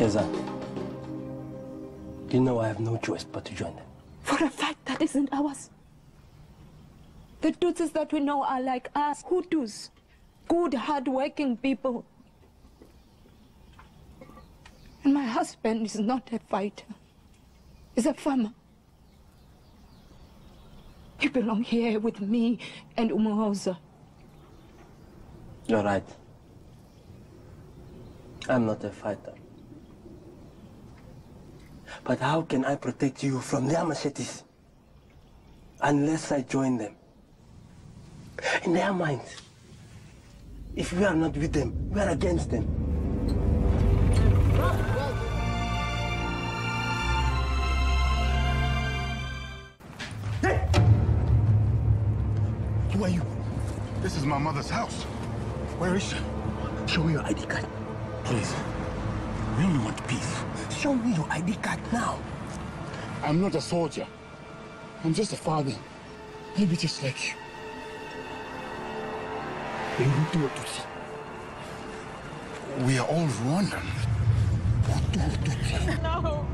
Keza, you know I have no choice but to join them. For a fact that isn't ours. The Tutsis that we know are like us, Hutus. Good, hard-working people. And my husband is not a fighter. He's a farmer. He belongs here with me and Umuhoza. You're right. I'm not a fighter. But how can I protect you from their machetes unless I join them? In their minds, if we are not with them, we are against them. Hey! Who are you? This is my mother's house. Where is she? Show me your ID card. Please. We only want peace. Show me your ID card now. I'm not a soldier. I'm just a father. Maybe just like you. We are all Rwandan. No.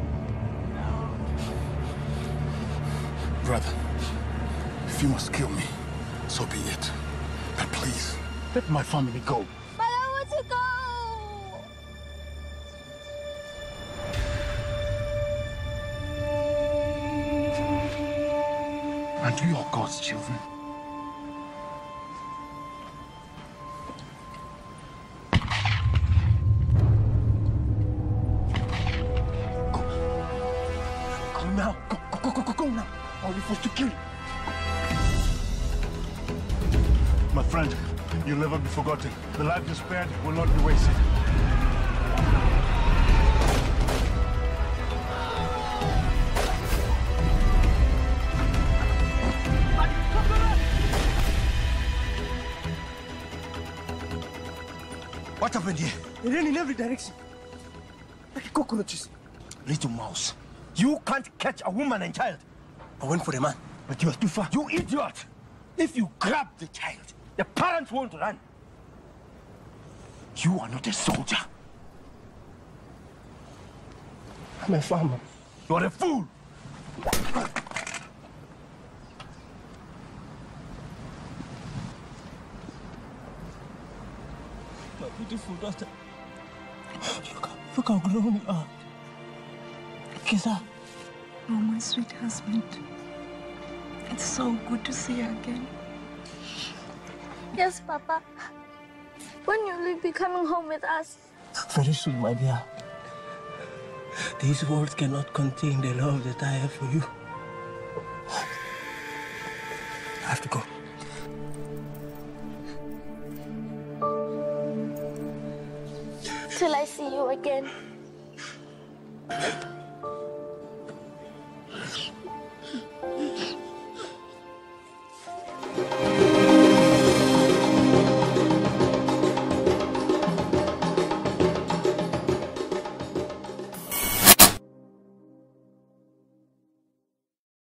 Brother, if you must kill me, so be it. But please, let my family go. But I want to go! And you are God's children. Go now. Go now. Or we're forced to kill you. My friend, you'll never be forgotten. The life you spared will not be wasted. What happened here? They ran in every direction. Like cockroaches. Little mouse. You can't catch a woman and child. I went for the man, but you are too far. You idiot! If you grab the child, the parents won't run. You are not a soldier. I'm a farmer. You're a fool! My beautiful daughter. Look how grown you are. Keza. Oh, my sweet husband. It's so good to see you again. Yes, Papa. When will you be coming home with us? Very soon, my dear. These words cannot contain the love that I have for you. I have to go. Till I see you again.